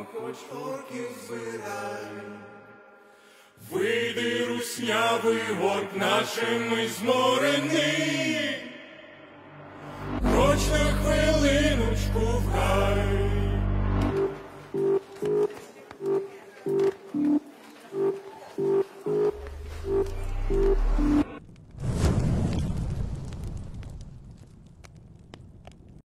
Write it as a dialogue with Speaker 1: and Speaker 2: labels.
Speaker 1: хоч орків збирай.
Speaker 2: Вийди, руснявий горб нашими зморений,